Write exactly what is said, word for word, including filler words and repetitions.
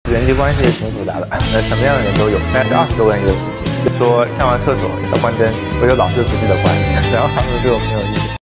人际关系也挺复杂的，那什么样的人都有，大概是二十多个人一个事情。说上完厕所要关灯，我有老师不记得关，然后他们对我很有意见。